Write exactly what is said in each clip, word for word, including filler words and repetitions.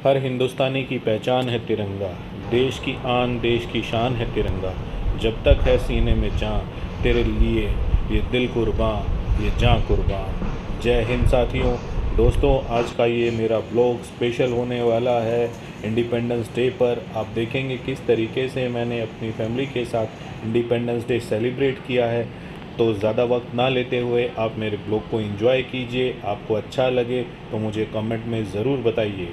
हर हिंदुस्तानी की पहचान है तिरंगा, देश की आन देश की शान है तिरंगा। जब तक है सीने में जान, तेरे लिए ये दिल कुर्बान, ये जान कुर्बान। जय हिंद साथियों। दोस्तों, आज का ये मेरा ब्लॉग स्पेशल होने वाला है इंडिपेंडेंस डे पर। आप देखेंगे किस तरीके से मैंने अपनी फैमिली के साथ इंडिपेंडेंस डे सेलिब्रेट किया है। तो ज़्यादा वक्त ना लेते हुए आप मेरे ब्लॉग को एंजॉय कीजिए। आपको अच्छा लगे तो मुझे कमेंट में ज़रूर बताइए।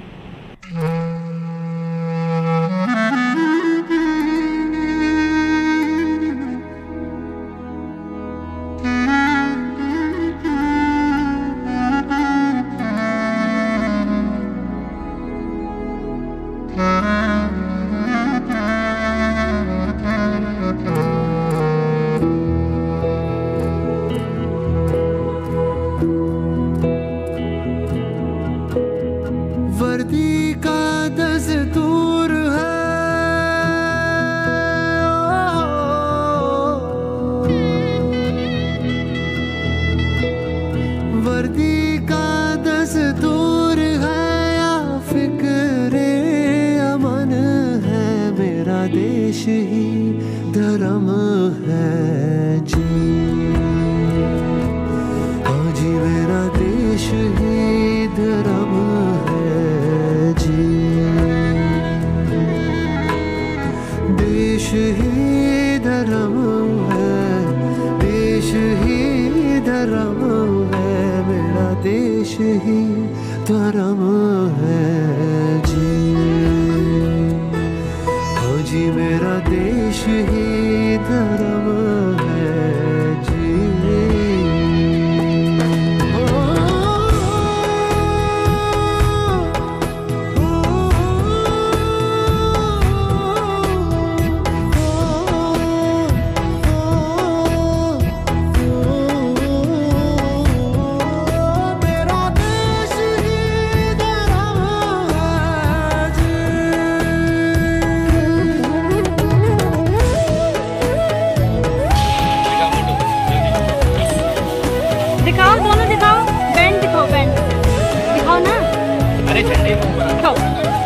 वर्दी का दस्तूर है, वर्दी का दस्तूर है या फिक्रे अमन है। मेरा देश ही धर्म है जी, हाँ जी मेरा देश ही धर्म देश ही धर्म है, देश ही धर्म है। मेरा देश ही धर्म है जी, हाँ जी मेरा देश ही धर्म है जी। दिखाओ, दोनों दिखाओ, बैंड दिखाओ, बैंड दिखाओ ना। अरे झंडे को ऊपर दिखाओ।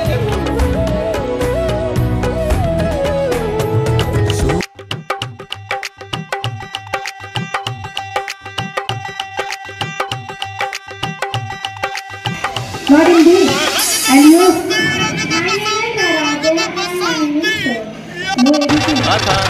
Not indeed. And you? My name is Naraja and my name is Sir. No editing. हाँ था।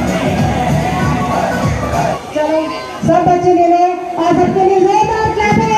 सब बच्चे ले लें और सबके लिए जोरदार क्लैपिंग।